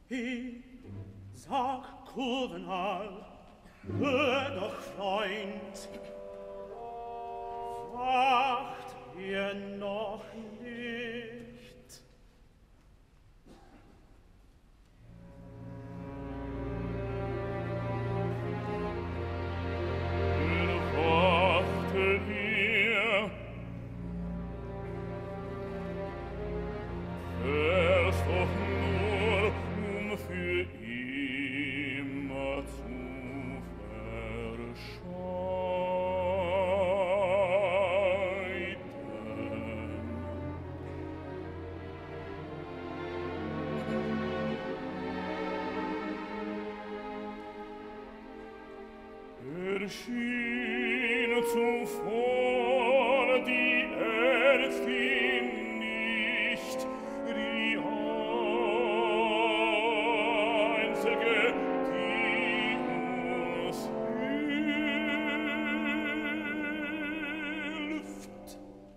He, sag, Kurvenal, hör doch, Freund, wacht ihr noch nicht? Wachtet ihr? Wär's doch nur, für immer zu erschien zuvor die Ärztin nicht, die einzige, die uns hilft.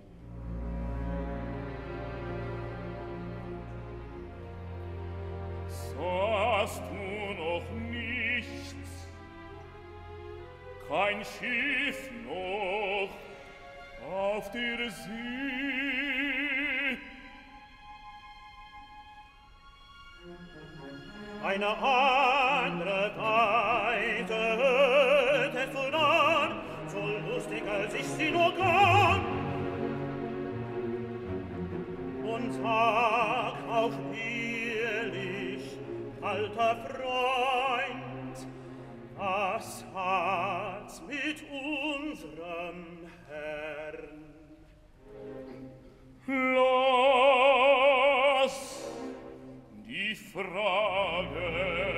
Sahst du noch nichts? Kein Schiff noch auf der See. Eine andere Seite hörte voran, so lustig als ich sie nur kann. Und sag auch ehrlich, alter Freund, was hat's mit unserem Herrn? Lass die Frage.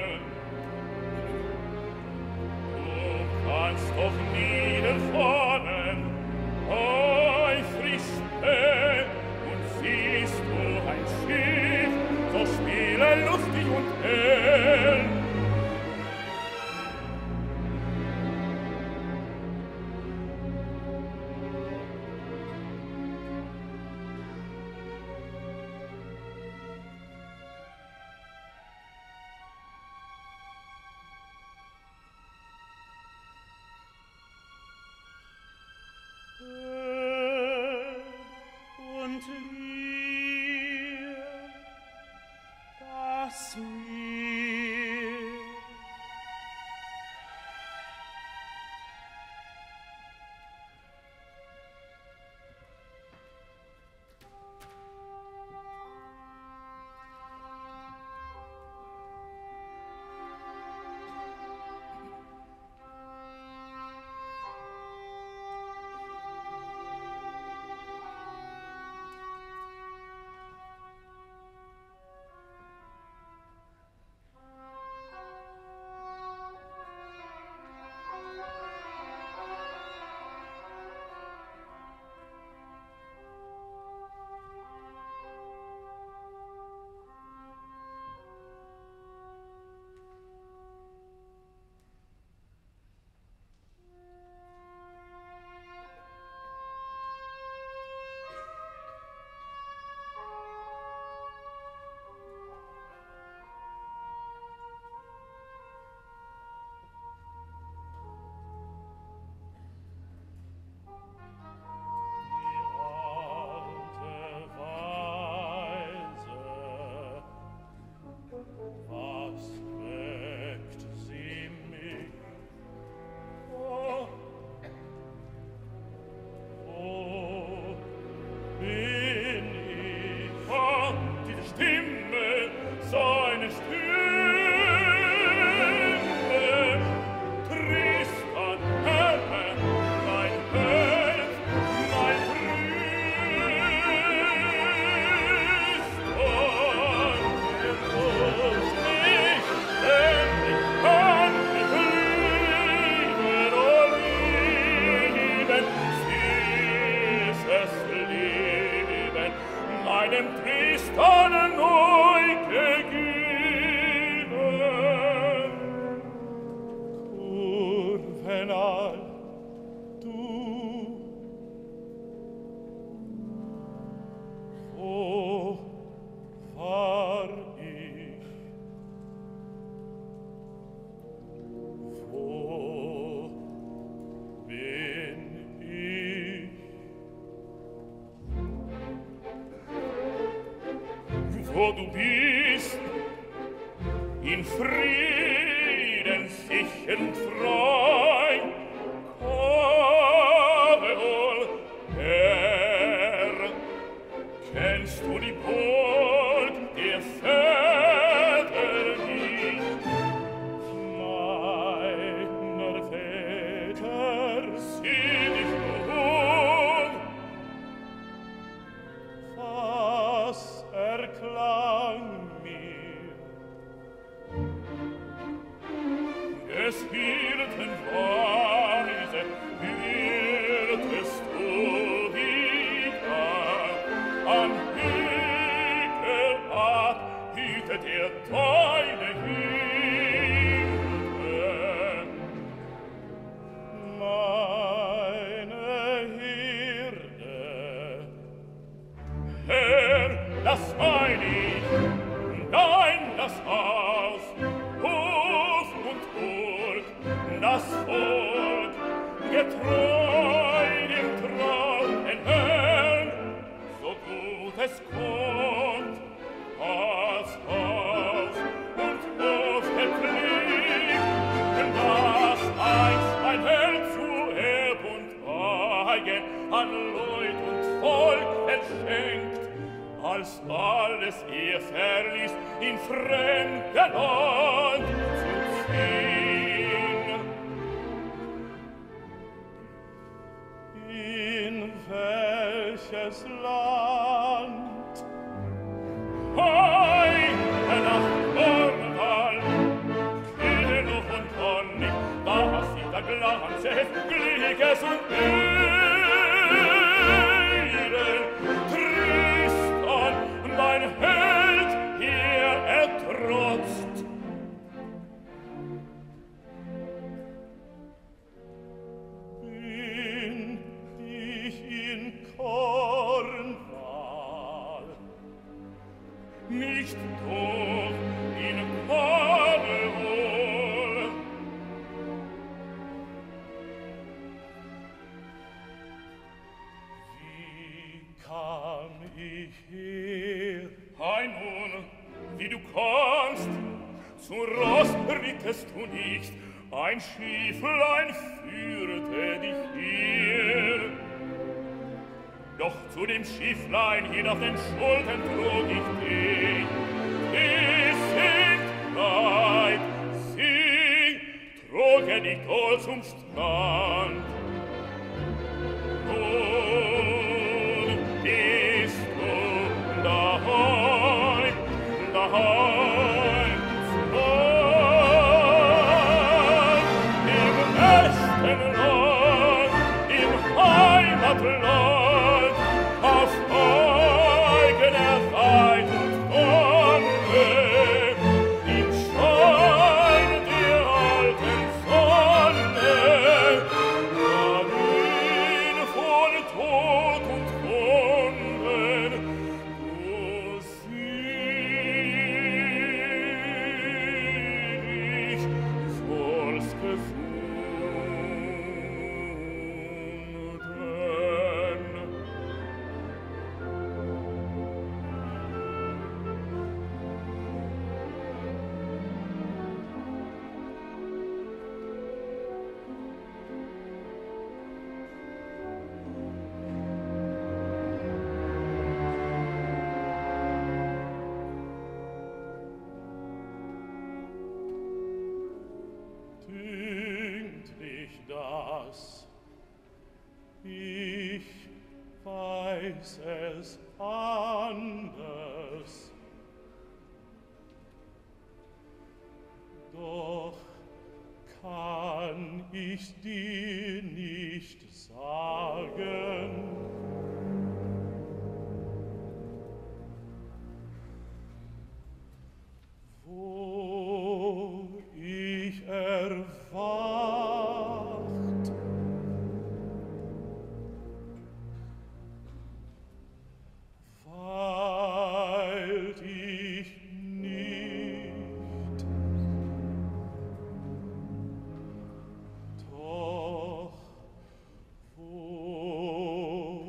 Du kannst doch niederfahren, eifrig spät, und siehst du ein Schiff, so spiele lustig und hell. Und Lier, das Meer. wo du bist, in Frieden sich entfreu. Koreol, Herr, kennst du die Burg der Väter nicht? Meiner Väter sieh dich nun. Was erklang mir? Es hielten Weise, hieltest du wieder an Hügelart, hütet deine Hilfe. Meine Hirte, Herr, das mein ich, dein das Haus, Hof und Burg, das Volk, getreu dem trauten Herrn, so gut es kommt, das Haus und Hof gepflegt, das einst ein Held zu Erb und Eigen an Leut und Volk verschenkt, als alles verließ, in fremde Land zu ziehen. In welches Land? Hei, nach Cornwall, Kilo und Honig, da sieht der Glanz des Glückes und Ehren. Tristan, mein Held, hier ertrotzt. Bin ich in Cornwall, nicht doch in Cornwall. Wie kam ich her? Hei nun, wie du kommst, zu Ross rittest du nicht, ein Schieflein führte dich hier. Doch zu dem Schieflein hin auf den Schultern trug ich dich. Die singt weit, sie trug dich wohl zum Strand. Nun bist du daheim, daheim zu Gott. Im besten Land, im Heimatland, auf eigener Reit und Wonne, im Schein der alten Sonne, darin von Tod und Wunden, du selig sollst gefunden. Dünkt dich das? Ich weiß es anders. Doch kann ich's dir nicht sagen. Wo ich erwacht, weilt ich nicht, doch wo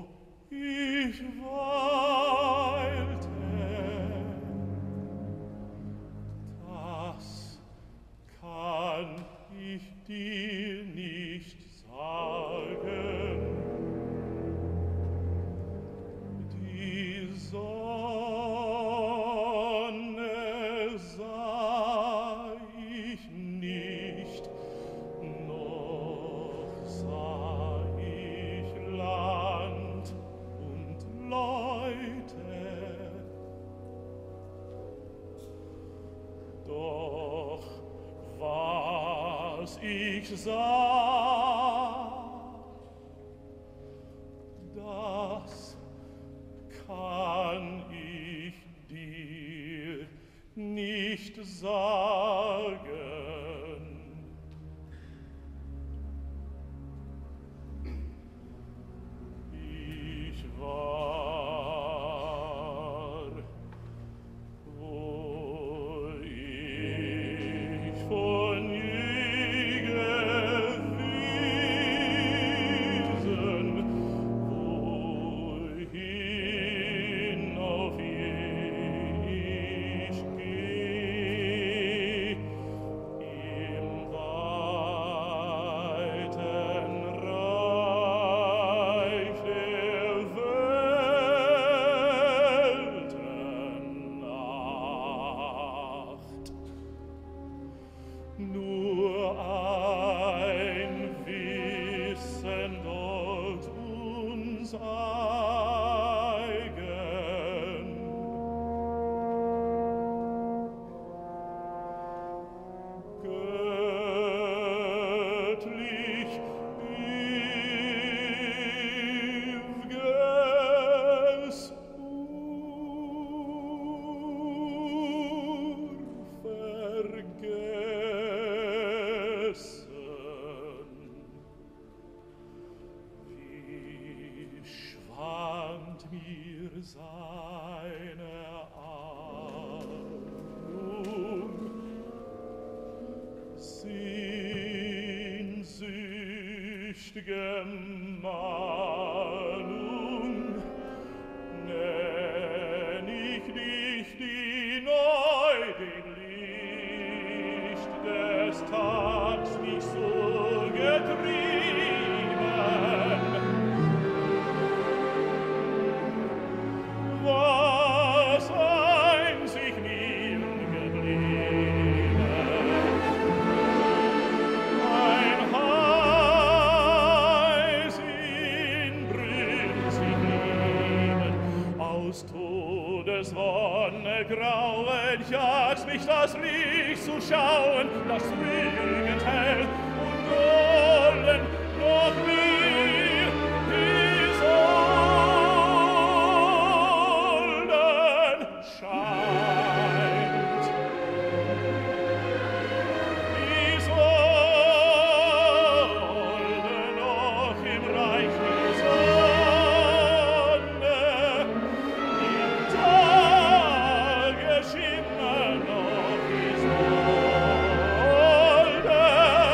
was ich sah, das kann ich dir nicht sagen. Ich war, wo ich von je gewesen, wohin auf je ich geh, im weiten Reich der Weltennacht. Nur ein Wissen dort uns eigen. Göttlich ewiges unvergessen. Wie schwand mir seine Ahnung, sehnsüchtige Mahnung, nenn ich dich die neu dem Licht des Tags mich so getrieben. Was einzig mir geblieben, ein heiß inbrünstig Lieben, aus Todeswonne grauen jagst mich das Licht zu schauen, das rügend hell und golden noch mir die Solden scheint. Die Solden noch im Reich der Sonne, im Tagesschimmer noch die Solde,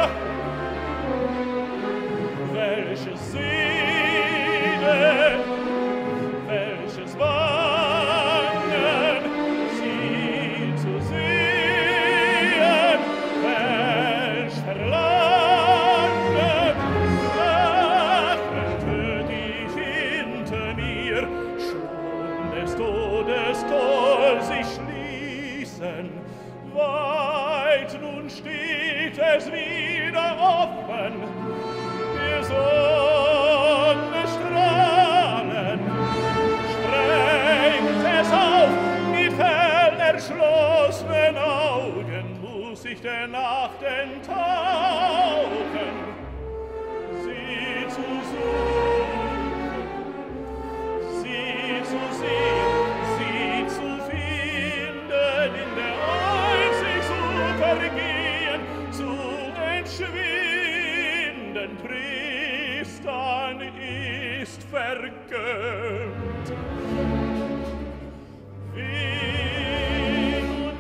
welches Sehnen, welches Wangen, sie zu sehen, welch Verlangen, lachend hört ich hinter mir schon des Todes Tor sich schließen. Weit nun steht es wieder offen, der Sonne Strahlen, sprengt es auf mit hell erschlossenen Augen, muss ich der Nacht enttauchen, sie zu suchen, sie zu sehen, sie zu finden, in der einzig zu vergehen, zu entschwinden, Tristan ist vergönnt. Wie nun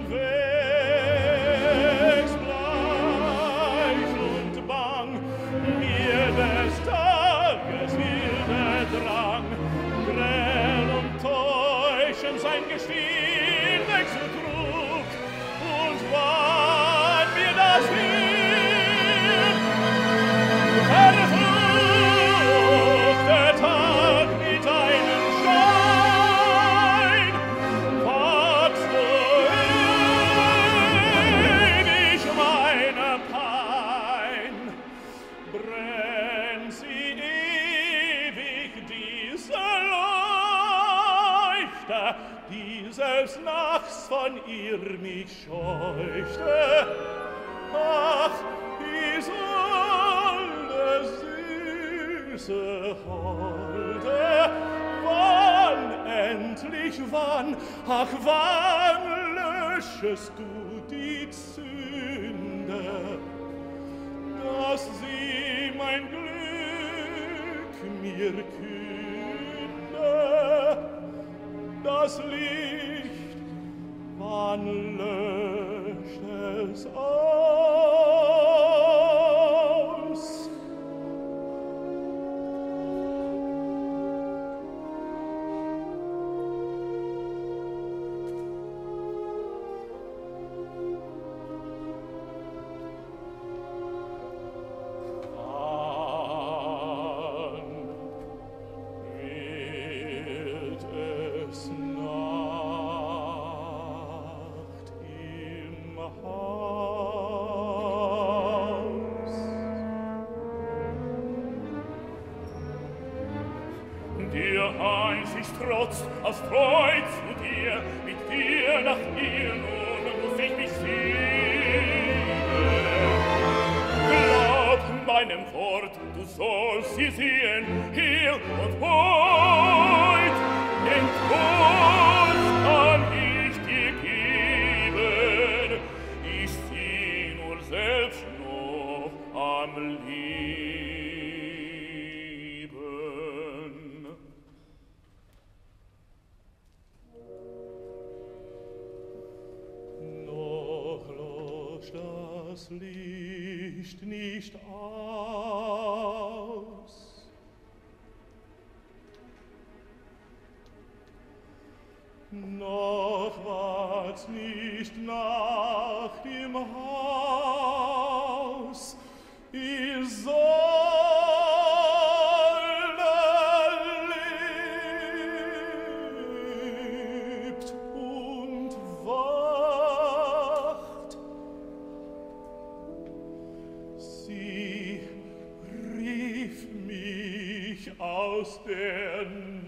wächst bleich und bang mir des Tages wilder Drang, grell und täuschend sein Gestehen wechseltrug, und wann mir das Hirn verflucht der Tag mit einem Schein, wachst du ewig meine Pein, brennt sie ewig diese Leuchte, die selbst nachts von ihr mich scheuchte. ach, wie soll der süße Holde, wann, endlich wann, ach, wann löschest du die Sünde, dass sie mein Glück mir künde, das Licht, wann löscht es aus? Aus Freude zu dir, mit dir nach ihr nun muss ich mich sehen. Glaub meinem Wort, du sollst sie sehen, hier und heut. Den Trost kann ich dir geben, ich sie nur selbst noch am Leben. Das Licht nicht aus. Noch wart's nicht Nacht im Haus. Isolde lebt und wacht. Sie rief mich aus der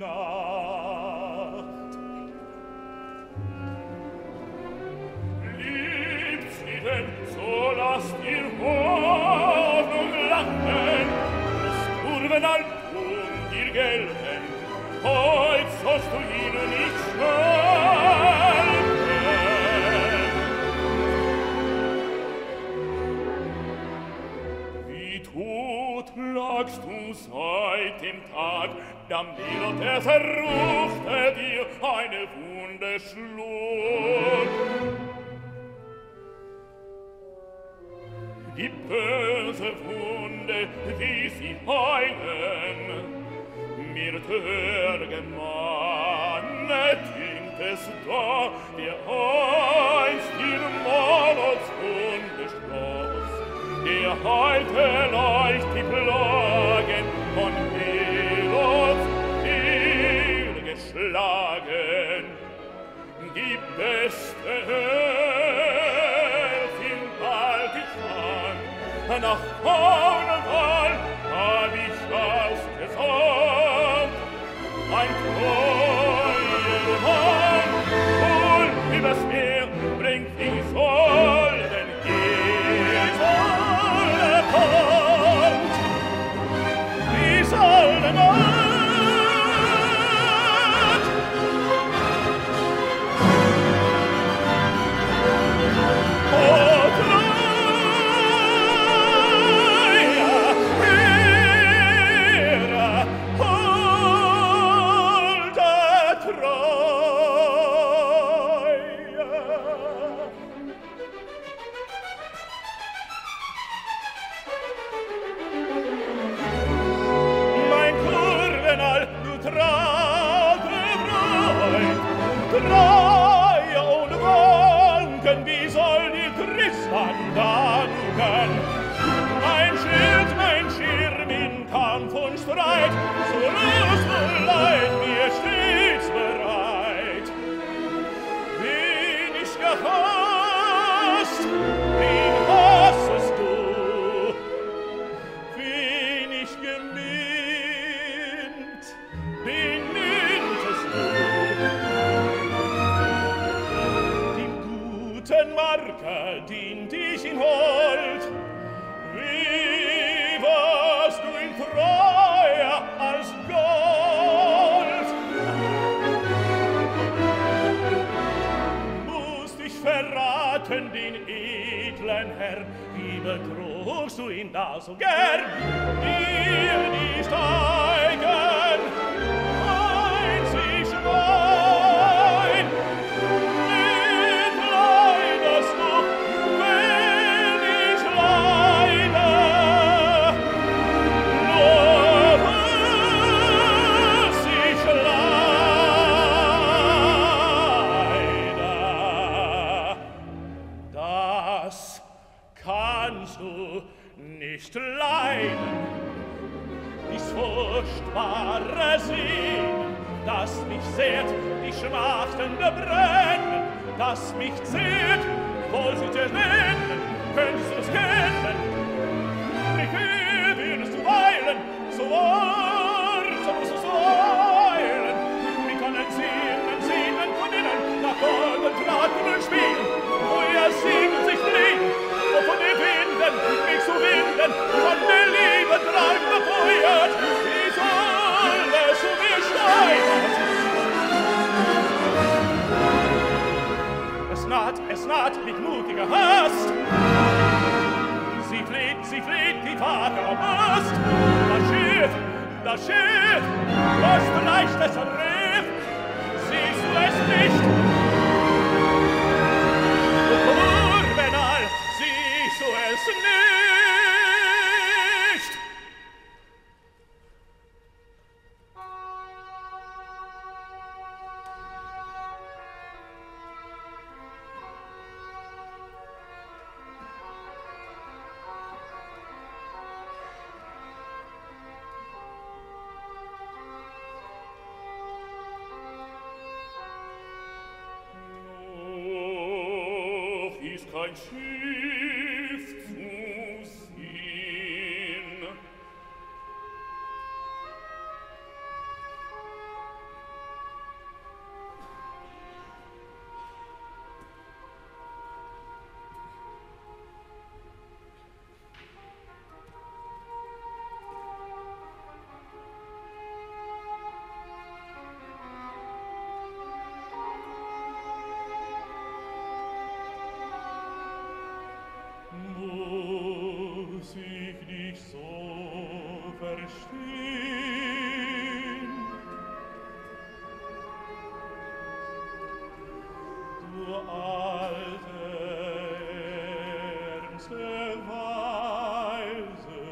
Nacht. Liebt sie denn, so lasst ihr Hoffnung lachen, des Kurvenal dir gelten, heut sollst du ihnen nicht schelten. Wie tot lagst du seit dem Tag, da Melot verruchte dir eine Wunde schlug. Die böse Wunde, wie sie heilen, mir törgen Manne dünkt es da, der einst ihr Molots Wunde schloss, der heilte leicht die Plagen von Melots Heer geschlagen. Die beste Hölzin bald ich fand, nach Kornwall hab ich ausgesandt. Ein treuer Mann, wohl übers Meer, bringt die Solden gehen. Isolde kommt, Isolde kommt. Mein Schild, mein Schirm in Kampf und Streit, so Lust und Leid mir stets bereit. Wen ich gehasst, wen hassest du? Wen ich geminnt, wen minntest du? Den guten Marker dient ich in Hol, hatten den edlen Herrn, wie betrugst du ihn da so gern? Dir die Steigen, einzig mein, mitleidest du, wenn ich leide, nur was ich leide, das kannst du nicht leiden. Dies furchtbare Sehen, das mich sehrt, die schmachtende Brennen, das mich zehrt, wohl sie zu nennen, könntest du es kennen. Wie viel willst du weilen, so wart, so musst du so eilen. Wie können Sinnen von innen, nach golden Traten spielen, wo ihr Siegen sich fliehen, wo von den Winden mich zu winden, von der Liebe Traum befeuert, wie soll es um mich steigert? Es naht, mit mutiger Hast. Sie flieht, die Vater Mast. Das Schiff, was vielleicht es riff, siehst du es nicht? Urbenal, siehst du es nicht? Kein Schiff zu sehen. Muss ich dich so verstehen? Du alte, ernste Weise,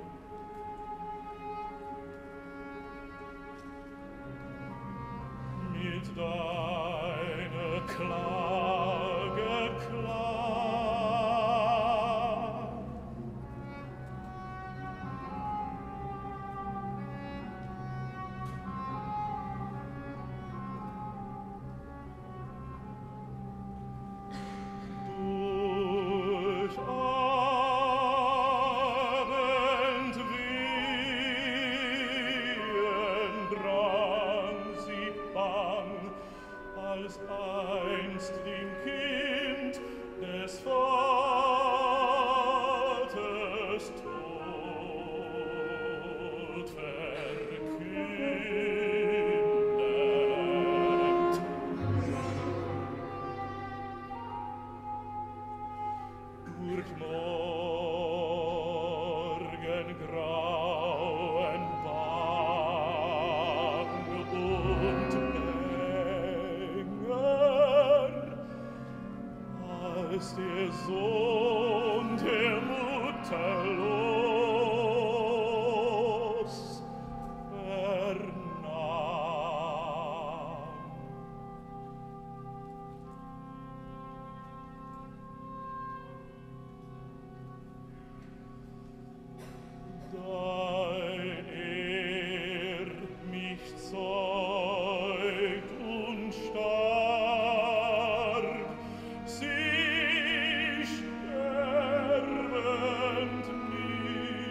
mit deiner Klage klar. Durch Abendwehen drang sie bang, als einst dem Kind des Vaters Tod verkündet. Durch Morgengrauen bang und bänger, als der Sohn der Mutter los vernahm. Dein mich zeugt und starb, sie sterbend nicht.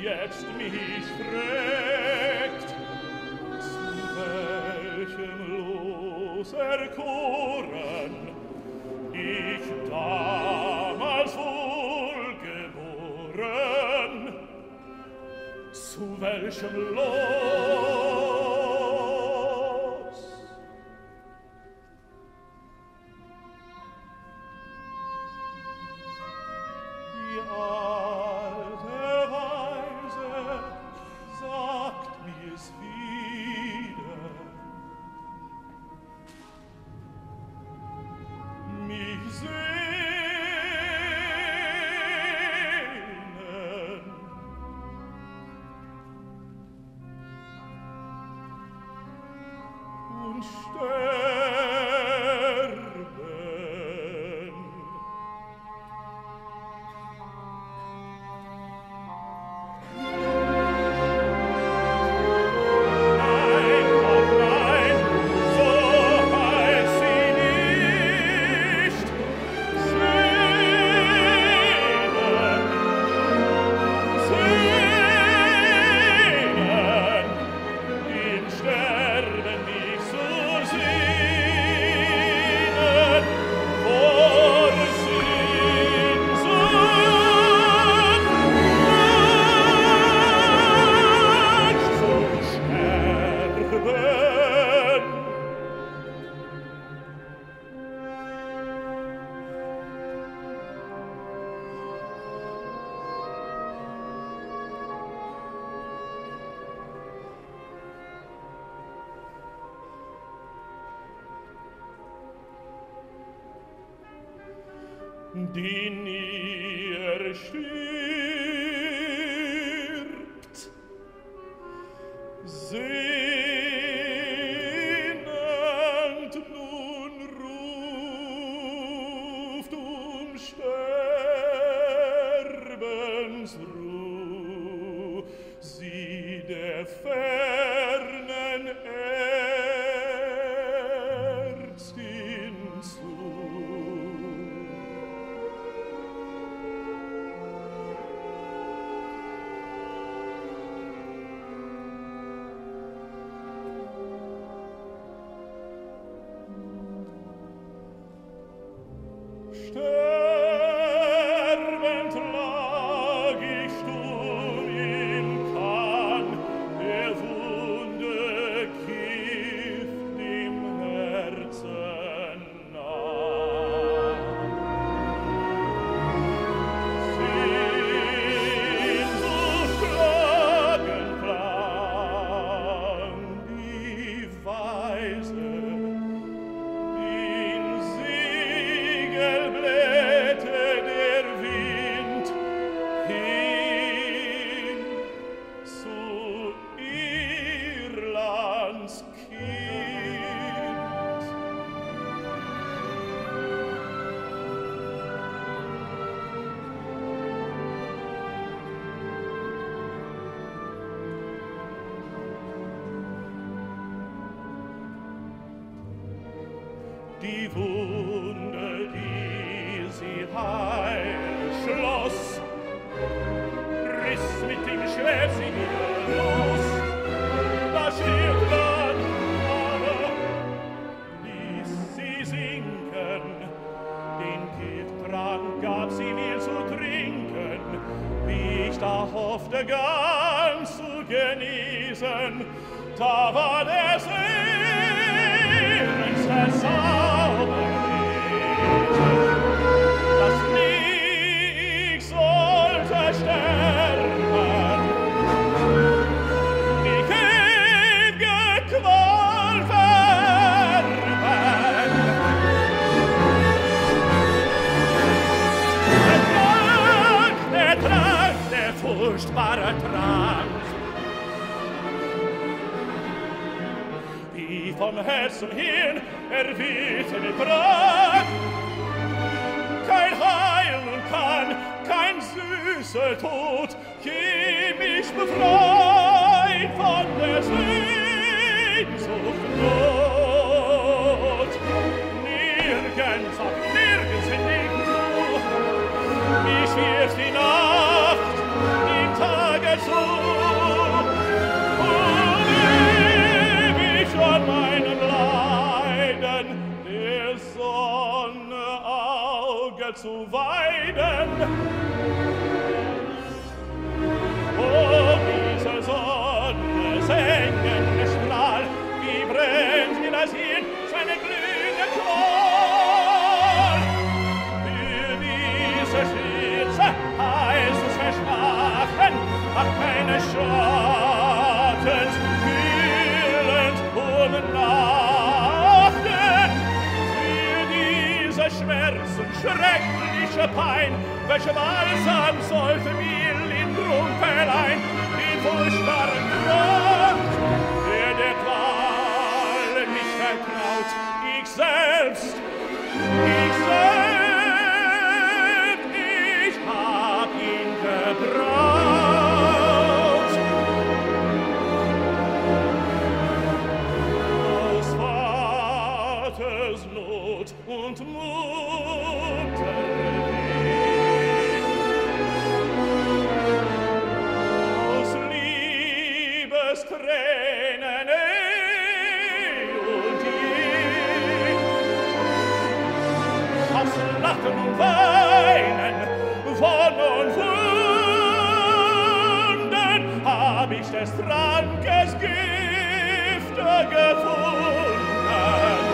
jetzt mich fragt, zu welchem Los erkoren ich damals wohl geboren, zu welchem Los? Die alte Weise sagt mir's wieder, mich sehnen und sterben. Nein, oh nein, so heißt sie nicht. Sehnen, im Sterben dich zu sehnen, vor Sehnsucht nicht zu sterben. Die nie stirbt, sehnend nun ruft Sterbensruh, sie der fernen Ärztin zu. Sterbend lag ich stumm im Kahn, der Wunde Gift im Herzen nahm. Sehnsucht klagen klang die Weise, in Siegelblätte der Wind hin zu Irlands Kind. Die Wunde, die sie heil schloss, riss mit dem Schwert sie wieder los. Da stirbt dann aber, ließ sie sinken, den Gifttrank gab sie mir zu trinken, wie ich da hoffte ganz zu genießen, da war der Segen zerzaubert, dass nie ich sollte sterben, die ewige Qual verben. Der Trank, der furchtbare Trank, wie vom Herz zum Hirn erwiderte mit Prag. Kein Heil nun kann, kein süßer Tod, je mich befreit von der Sehnsucht Not. Nirgends, auch nirgends finde ich mich wird die Nacht im Tage zu Auge zu weiden. Oh, diese Sonne, sengende Strahl, wie brennt in der Sinn seine glühende Qual. Für diese Schütze heißt es verschlafen, hat keine Schatten, kühlend und nachten. Für diese Schmerz und schreckliche Pein, welche Balsam sollte mild in Rumpelein, in furchtbaren Grund, der Qual mich vertraut, ich selbst, ich hab ihn gebraut. Aus Vaters Not und Mutterweh, aus Liebestränen und aus Lachen und Weinen, Wonne und Wunden, hab ich des Trankes Gifte gefunden.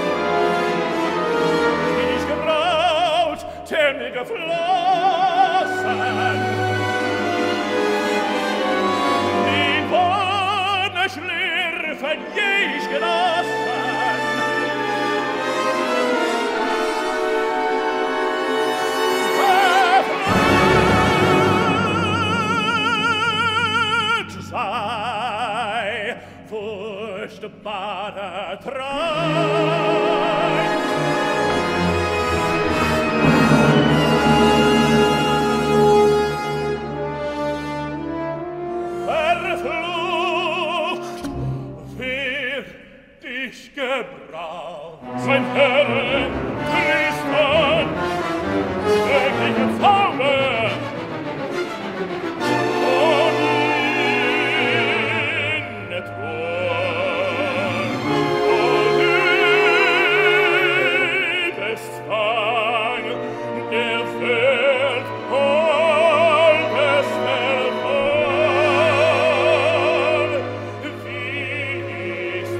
Bin ich gebraut, der mir geflossen, die Wonne schlürfen je ich genossen. Sei furchtbarer Traum. Verflucht wird dich gebraucht, Sein Herr, Tristan, schreckliche Zauber, und Innetron, und Liebesfang, der fällt holdes verloren, wie ist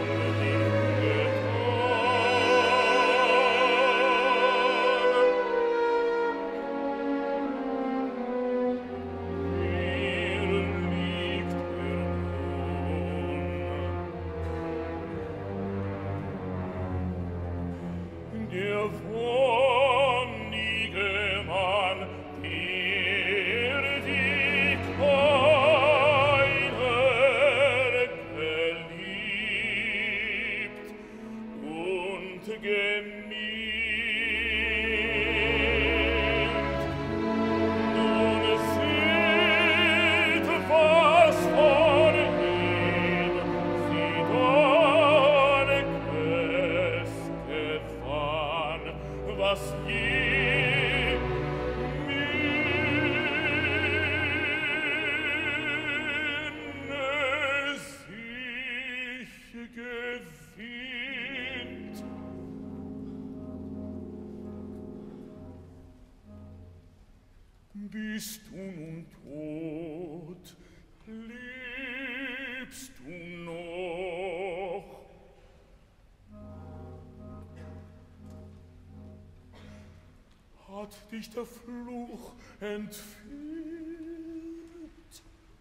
der wonnige Mann, der die Keiner geliebt und gemiebt. Nun seht, was von ihm sie dort gewann, was je minne sich gewinnt. Bist du nun tot, lebst du noch? Hat dich der Fluch entführt?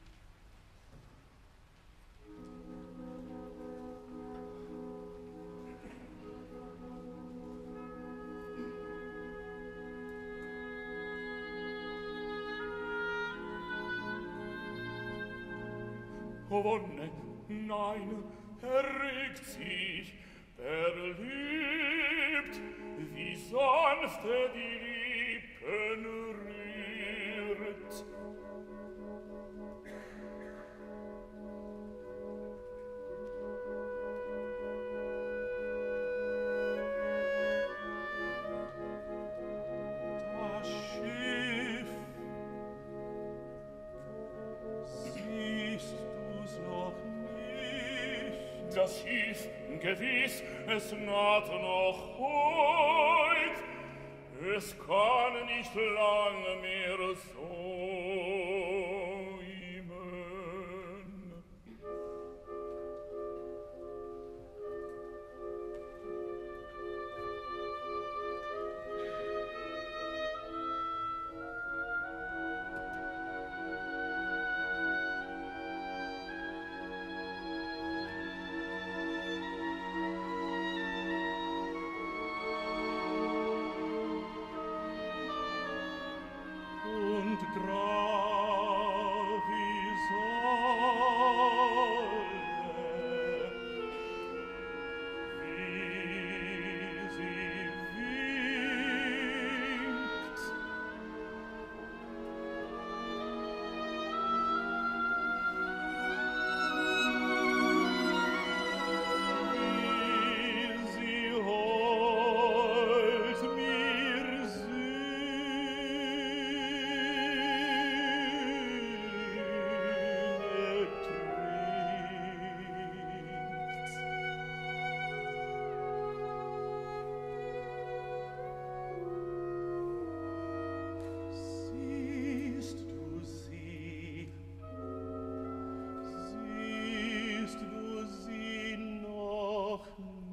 Wonne, nein, erregt sich, verliebt, wie sanft die Lippen rührt. Das Schiff, siehst du's noch nicht? Das Schiff, gewiss, es naht noch heut, Es kann nicht lange mehr säumen. Und grau wie Sonne, wie sie winkt. Wie sie heut mir Siehst du sie noch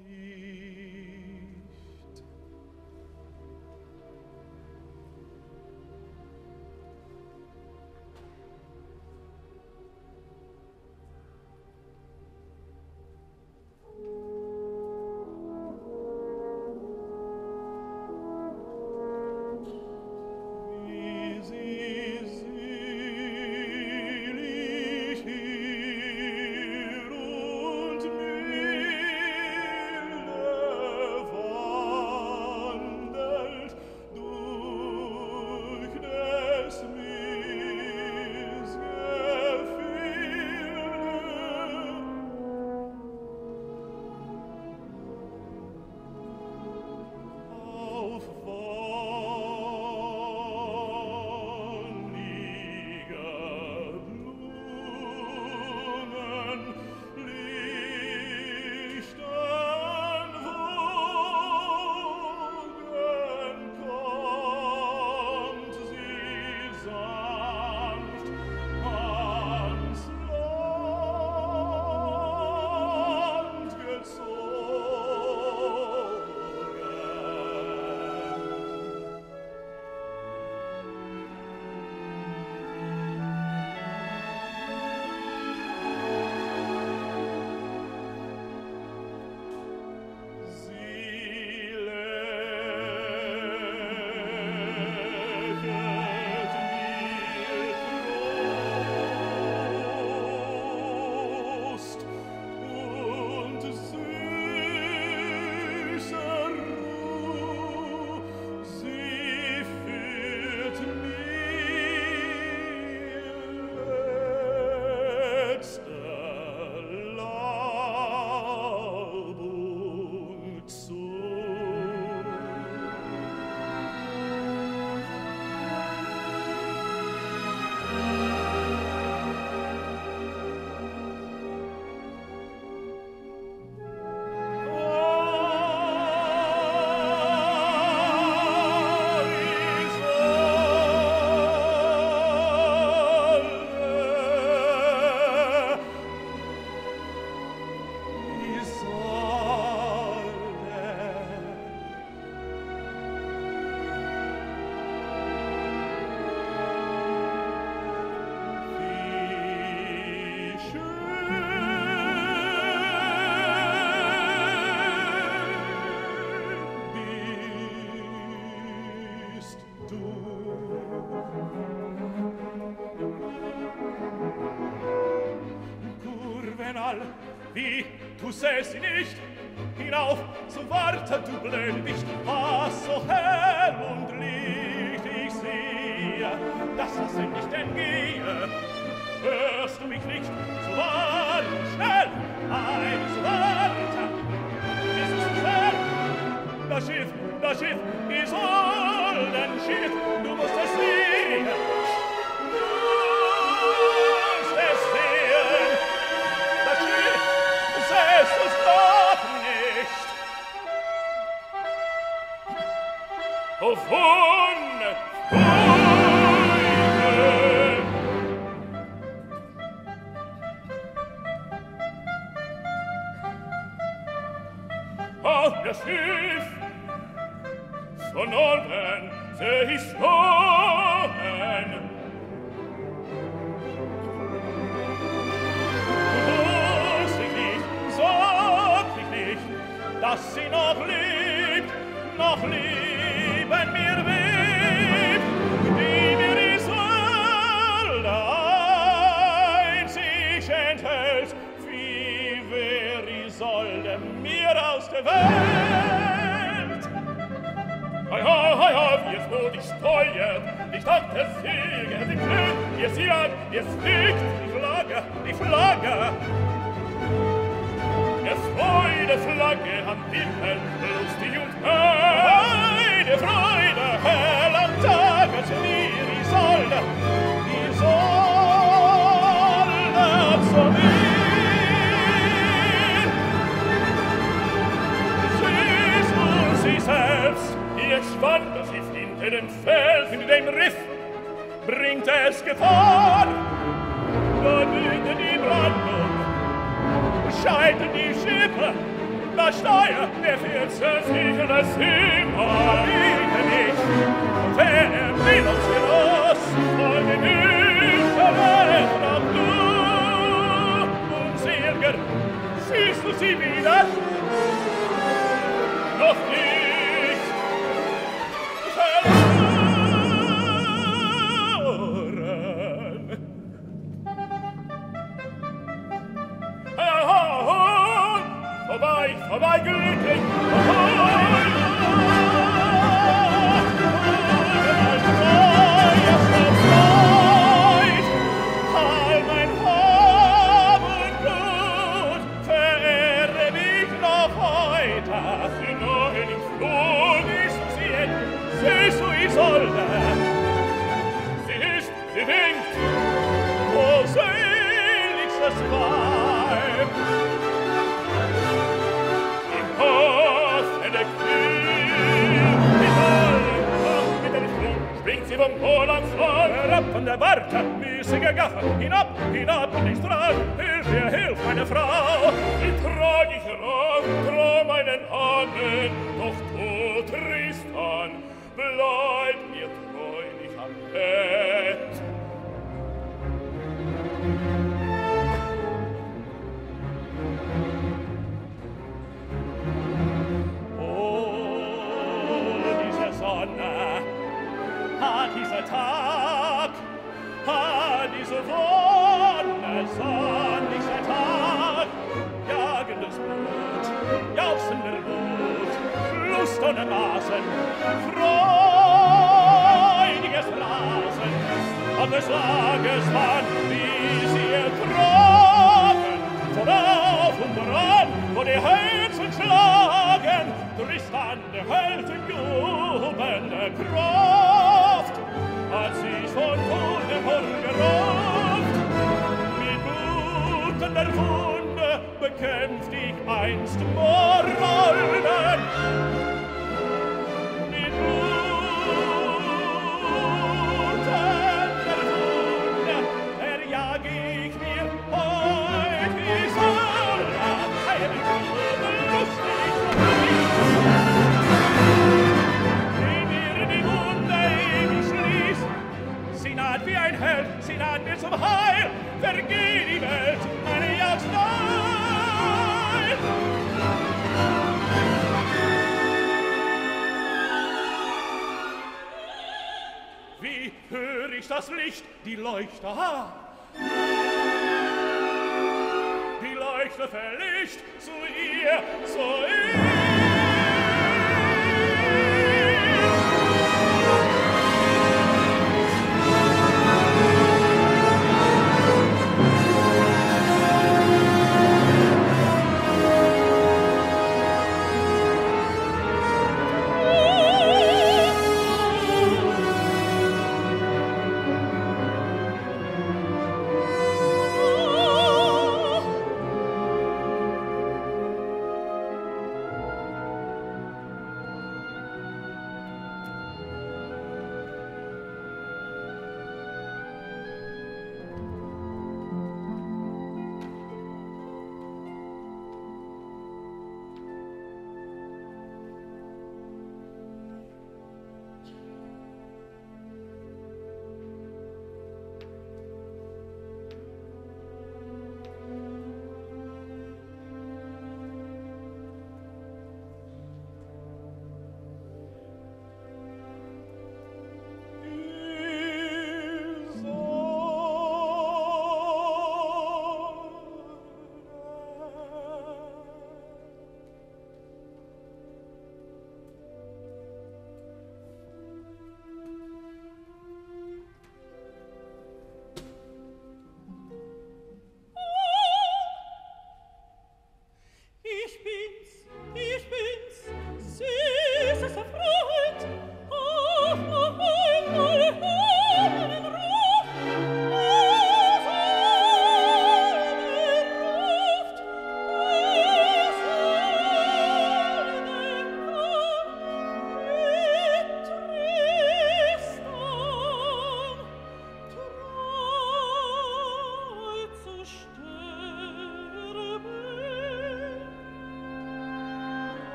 nicht? Wie sie selig hier und milde wandelt durch des auf wonnige Blumen lichten Wogen kommt sie sanft ans Land gezogen. Sie lächelt mir Trost und süßer Ruh. Sie führt mir letzte Laubung zu. Wie, du sähst sie nicht? Hinauf, so warte, du Blödwicht, was so hell und licht ich sehe, dass das nicht entgehe. Hörst du mich nicht? So warte, schnell, so warte. Ist es schnell? Das Schiff, Isoldenschiff, du musst es sehen. Wonne, Freude. Das Schiff von Norden seh ich kommen. Sag mich nicht, dass sie noch lebt, noch leben mir webt, die mir Isolde einzig enthält, wie wär Isolde mir aus der Welt. Hei, hei, hei, wie es nur dich steuert, ich dachte, es siege, die Glück, ihr siehrt, ihr fliegt, die Flagge, es Freude, Flagge am Himmel, lustig und hell. Freude, hell am Tage zu mir, Isolde zu mir. Sie selbst, ihr schwand das Schiff hinter den Fels, in dem Riff bringt es Gefahr. Da blühte die Brandung, scheiden die Schiffe, da Steuer, der fährt sicher das Himmel. Bitte nicht, wer will uns los, folge nicht, verrät noch du, Unseelger, siehst du sie wieder? Noch nicht. Vorbei, glücklich! All mein Hab und Blut verehre mich noch heute. Sie nahen im Flug, siehst du Isolde? Sie winkt! O seligstes Weib! Springt sie vom Pol ans Land, herab von der Warte, müßige Gaffer, hinab, hinab und ich trag, hilf, meine Frau. Wie trag ich trau meinen Ahnen, doch du, Tristan, bleib mir treulich am Bett. Dieser Tag, diese Wonne, sonnlicher Tag, jagendes Blut, jauchzender Wut, Lust ohne Maßen, freudiges Rasen, und des Tages wann, wie sie ertragen, vorauf und voran, wo die Herzen schlagen, Tristan, der Helden jubelnde Kraft, hat sich von Voldemort geraubt. Mit blutender Wunde bekämpft ich einst Morolden. Mit blutender Wunde erjag ich mir heut Isolde. Heilig, lustig, wie ein Held, sie naht mir zum Heil, vergeh die Welt, meine Jagd nein. Wie hör ich das Licht, die Leuchte, die Leuchte verlicht zu ihr, zu ihr.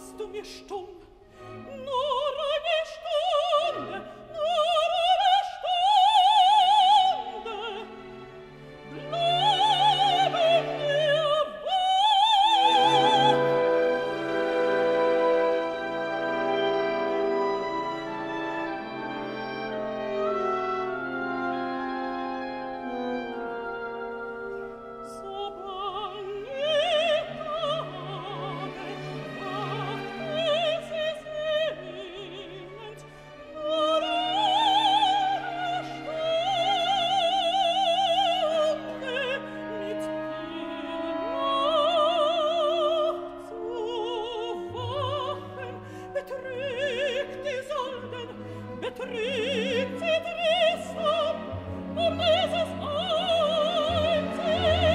du mir stumm, nur eine Stunde, nur eine Stunde, bleibe mir wahr. So bange Tage, wachte sie sehnend, nur eine Stunde mit dir noch zu wachen, betrügt die Sonden, betrügt sie Tristan, um dieses einzige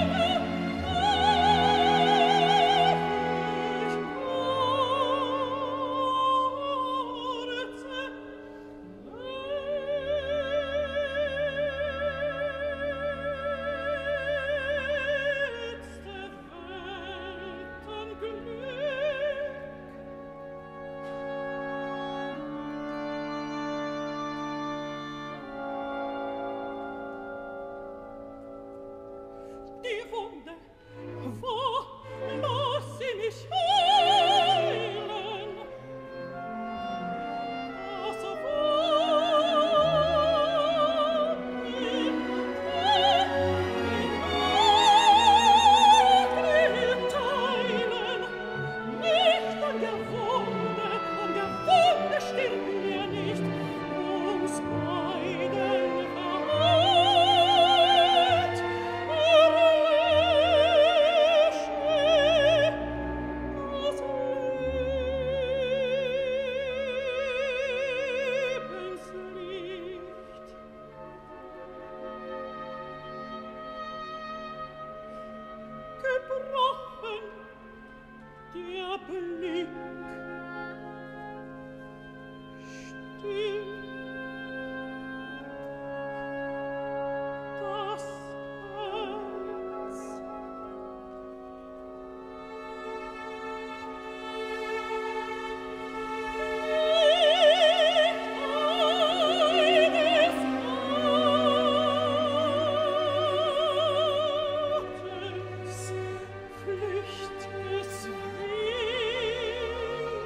die Wunde, wo lass sie mich heilen? Das war mit teilen, nicht an der Wunde stirb mir nicht, uns beiden verrät. Gebrochen der Blick, still das Herz. Nicht eines Wortes, Flücht es will,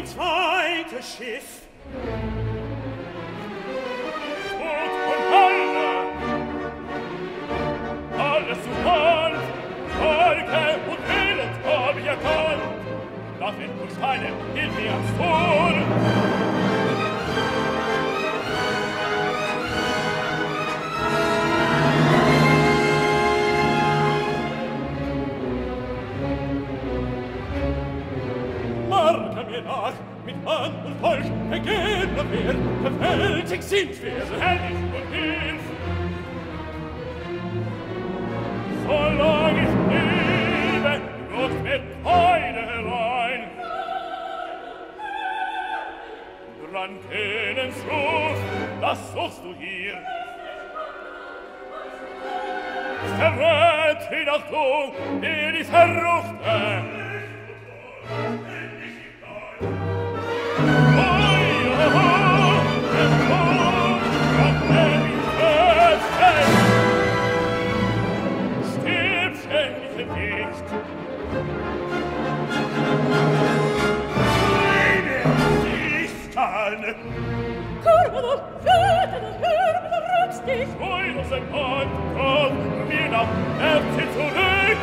zweite Schiff. Tod und Hölle, alles zu Hand, Folge und Elend hab ich erkannt. Da find uns keine, hilf mir ans Tor. Nach, mit Mann und Volk vergehen noch wir, verfältig sind wir, so herrlich und hilf. Solang ich lebe, Gott wird keine herein. Drankenens Ruf, das suchst du hier. Verrät ihn auch du, der die Verruchte. Kurve doch, Fäte doch, hör mir doch, rübst dich! Scheu aus dem Hand, komm mir nach, sie zurück!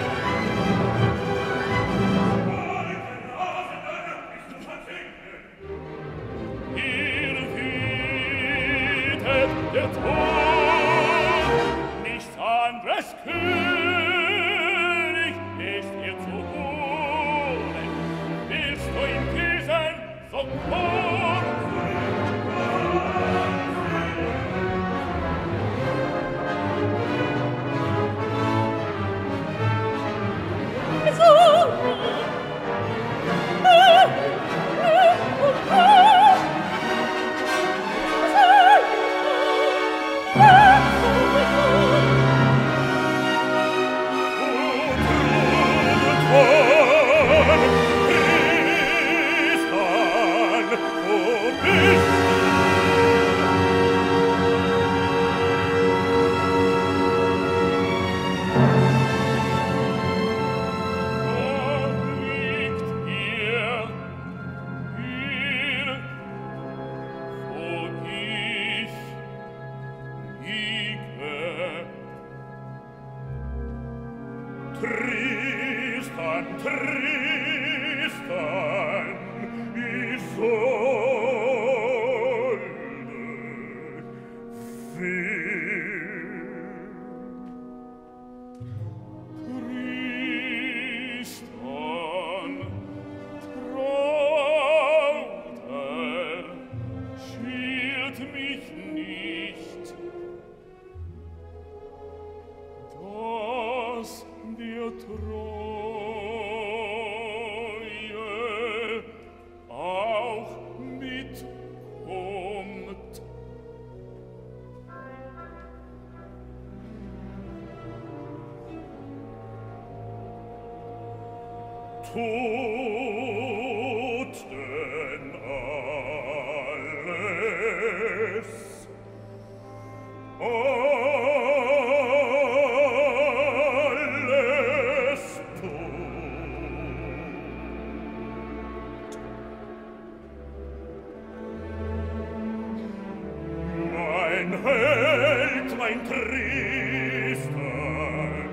Ihr wütet der Tod, nichts anderes König ist ihr zu holen. Willst du ihn küssen, so komm! Tristan, Tristan, Isolde, Tristan, Traute, schilt mich nicht, dass dir Treue auch mitkommt. Tut denn alles, alles tut. Mein Held, mein Tristan,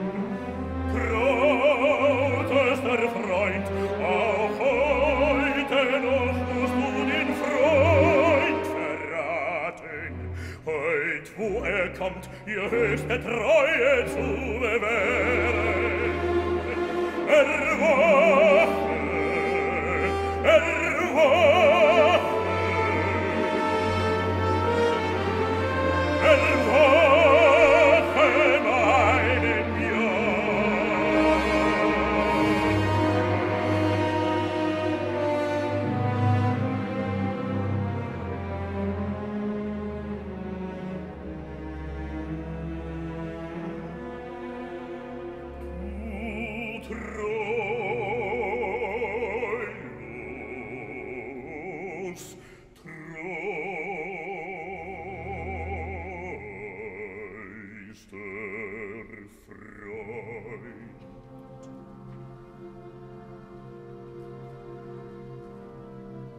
trautester Freund, auch heute noch musst du den Freund verraten. Heut, wo kommt, ihr höchste Treue zu bewähren. Erwache, erwache, erwache, meinen Jahr. Du treulos, treuster Freund.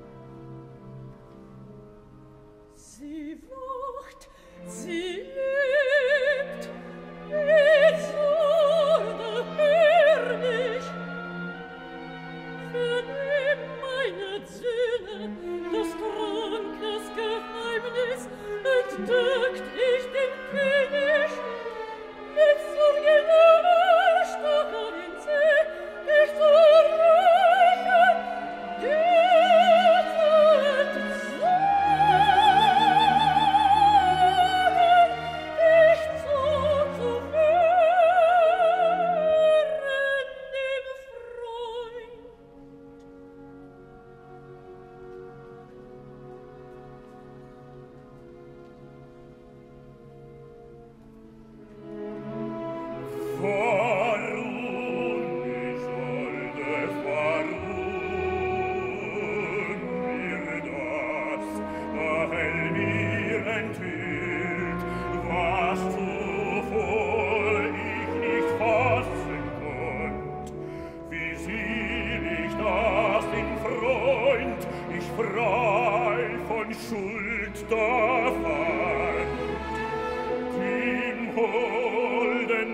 holden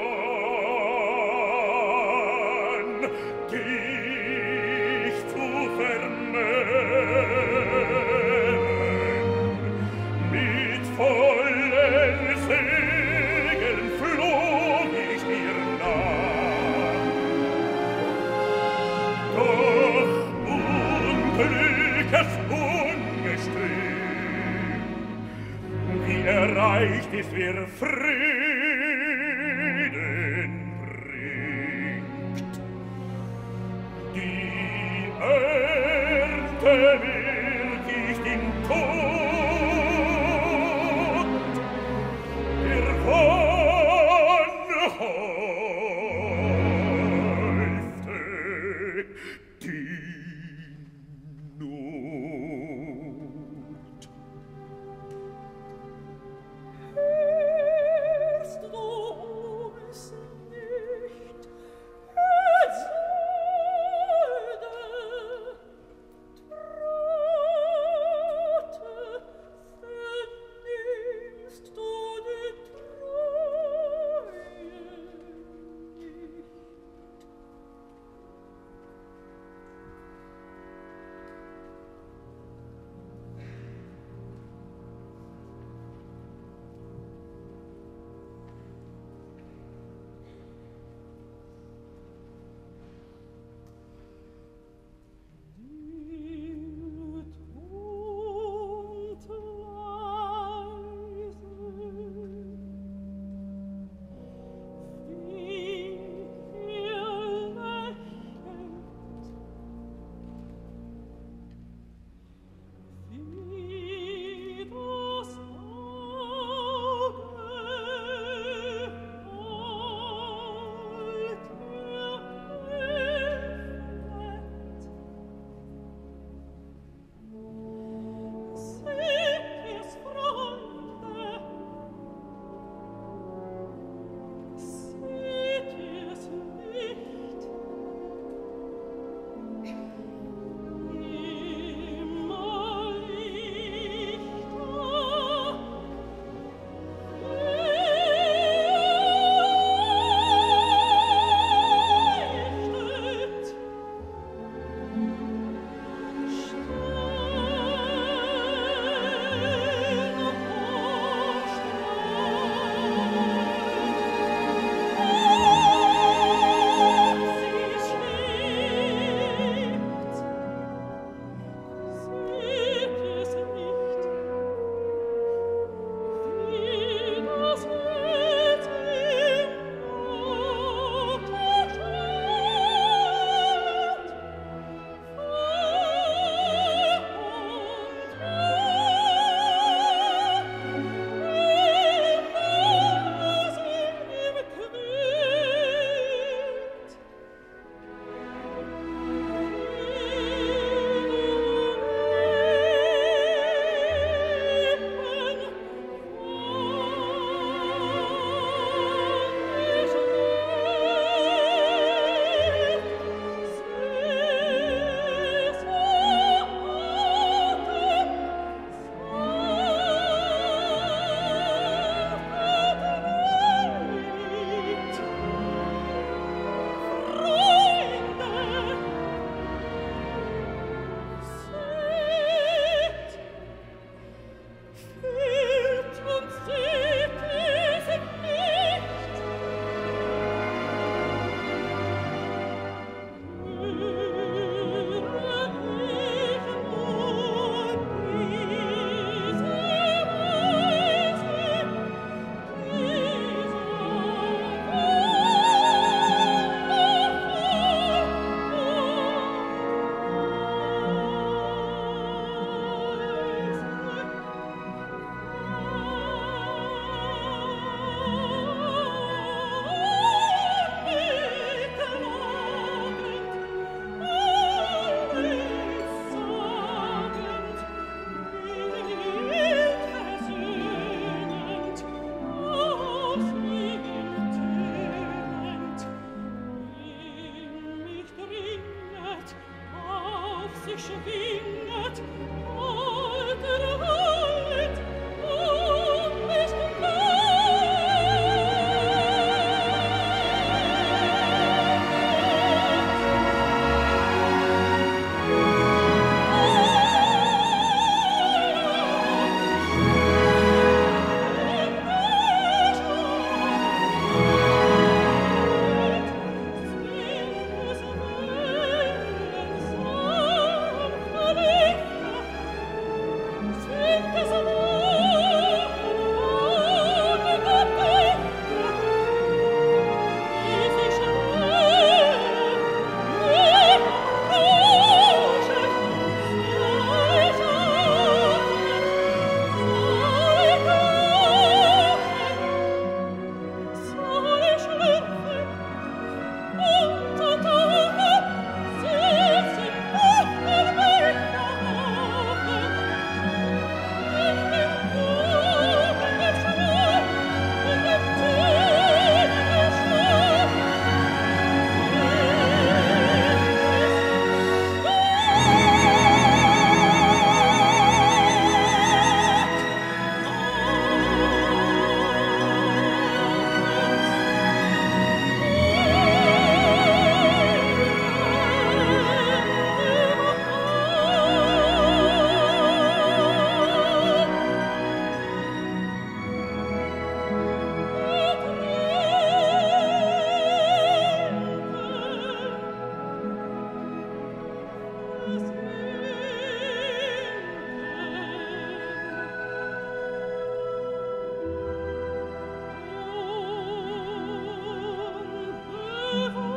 Mann, dich zu vermehren. Mit vollen Segeln flog ich dir nach. Doch Unglückes Ungestüm, wie erreicht ist, wer Frieden bringt. Die Ernte wird nicht in Tod, der Wanhäufte die Not. Hörst du es nicht, Isolde? Stunde